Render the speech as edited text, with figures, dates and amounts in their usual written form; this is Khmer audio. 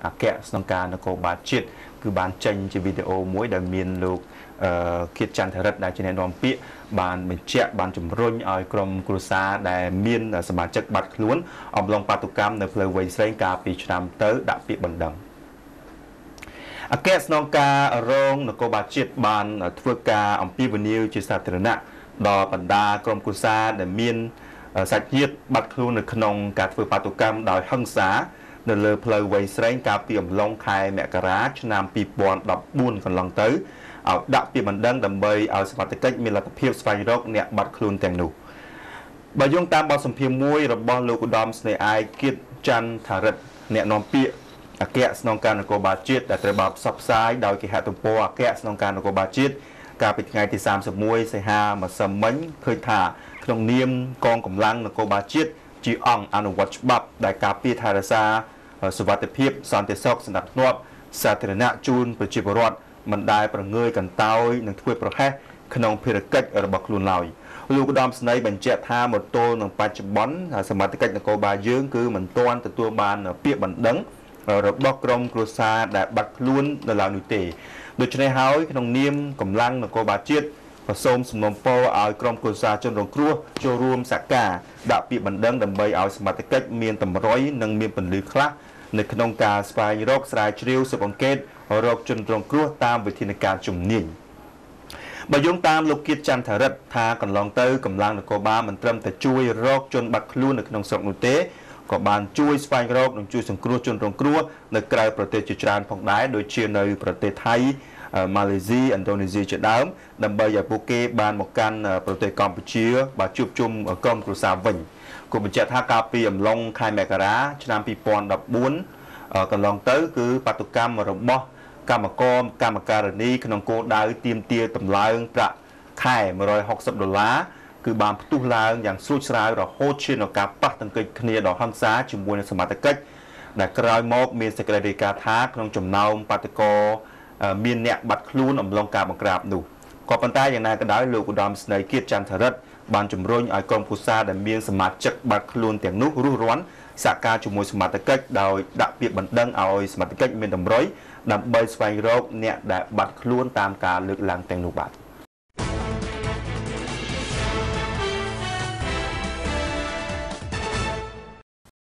អាកៈស្នងការនគរបាលជាតិគឺបានចេញជាវីដេអូមួយដែលមានលោកគៀតច័ន្ទរិទ្ធដែលជាអ្នកនាំពាក្យបានបញ្ជាក់បានជំរុញឲ្យក្រុមគ្រួសារដែលមានសមាជិកបាត់ខ្លួនអំឡុងបាតុកម្មនៅផ្លូវវែងស្រេងកាលពីឆ្នាំទៅដាក់ពាក្យបណ្ដឹងអគ្គស្នងការរងនគរបាលជាតិបានធ្វើការអំពាវនាវជាសាធារណៈដល់បណ្ដាក្រុមគ្រួសារដែលមានសាច់ញាតិបាត់ខ្លួននៅក្នុងការធ្វើបាតុកម្មដោយហិង្សានៅលើផ្លូវវែងស្រេងកាលពីអំឡុងខែមករាឆ្នាំ2014កន្លងទៅឲ្យដាក់ពាក្យបណ្ដឹងដើម្បីឲ្យសមត្ថកិច្ចមានលទ្ធភាពស្វែងរកអ្នកបាត់ខ្លួនទាំងនោះបើយោងតាមបទសម្ភាសន៍មួយរបស់លោកឧត្តមស្នេហ៍ឯកគៀតច័ន្ទរិទ្ធអ្នកនាំពាក្យអគ្គស្នងការនគរបាលជាតិដែលត្រូវបានផ្សព្វផ្សាយដោយគេហទំព័រអគ្គស្នងការនគរបាលជាតិកាលពីថ្ងៃទី31សីហាម្សិលមិញឃើញថាក្នុងនាមកងកម្លាំងនគរបាលជាតិជាអង្គអនុវត្តច្បាប់ដែលការពារថែរក្សាសុវត្ថិភាពសន្តិសុខសណ្ដាប់ធ្នាប់សាធារណៈជូនប្រជាពលរដ្ឋមិនដែលប្រងើយកន្តើយនិងធ្វើប្រហែសក្នុងភារកិច្ចរបស់ខ្លួនឡើយលោកឧត្តមស្នេហ៍បញ្ជាក់ថាមកទល់នឹងបច្ចុប្បន្នសមត្ថកិច្ចនគរបាលយើងគឺមិនទាន់ទទួលបានពាក្យបណ្ដឹងរបស់ក្រុមគ្រួសារដែលបាត់ខ្លួននៅឡើយនោះទេដូច្នេះហើយក្នុងនាមកម្លាំងនគរបាលជាតិក៏សូមសំណូមពរឲ្យក្រុមគ្រួសារជនរងគ្រោះចូលរួមសហការដាក់ពាក្យបណ្ដឹងដើម្បីឲ្យសមត្ថកិច្ចមានតម្រុយនិងមានពន្លឺខ្លះនៅក្នុងការស្វែងរកស្រាវជ្រាវស៊ើបអង្កេតរកជនរងគ្រោះតាមវិធានការជំនាញបើយោងតាមលោកគៀតច័ន្ទរិទ្ធថាកន្លងទៅកម្លាំងនគរបាលមិនត្រឹមតែជួយរកជនបាត់ខ្លួននៅក្នុងស្រុកនោះទេក៏បានជួយស្វែងរកនិងជួយសង្គ្រោះជនរងគ្រោះនៅក្រៅប្រទេសជាច្រើនផងដែរដូចជានៅប្រទេសថៃម៉ាឡេស៊ីឥណ្ឌូនេស៊ីជាដើមដើម្បីឲ្យពួកគេបានមកកាន់ប្រទេសកម្ពុជាបាទជួបជុំក្រុមគ្រួសារវិញគូបញ្ជាក់ថាកាលពីអំឡុងខែមករាឆ្នាំ2014កន្លងទៅគឺបាតុកម្មរបស់កម្មការនីក្នុងគោលដៅទាមទារតម្លើងប្រាក់ខែ$160គឺបានផ្ទុះឡើងយ៉ាងស្រួចស្រាវរហូតឈានដល់ការប៉ះទង្គិចគ្នាដ៏ហិង្សាជាមួយនឹងសមត្ថកិច្ចដែលក្រោយមកមានសេចក្តីរាយការណ៍ថាក្នុងចំណោមបាតុករមានអ្នកបាត់ខ្លួនអំឡុងការបង្ក្រាបនោះក៏ប៉ុន្តែយ៉ាងណាក៏ដោយលោកឧត្តមស្នេហ៍គៀតច័ន្ទរិទ្ធបានជំរុញឲ្យក្រុមគ្រួសារដែលមានសមាជិកបាត់ខ្លួនទាំងនោះរួសរាន់សហការជាមួយសមត្ថកិច្ចដោយដាក់ពាក្យបណ្ដឹងឲ្យសមត្ថកិច្ចមានតម្រុយដើម្បីស្វែងរកអ្នកដែលបាត់ខ្លួនតាមការលើកឡើងទាំងនោះបាទ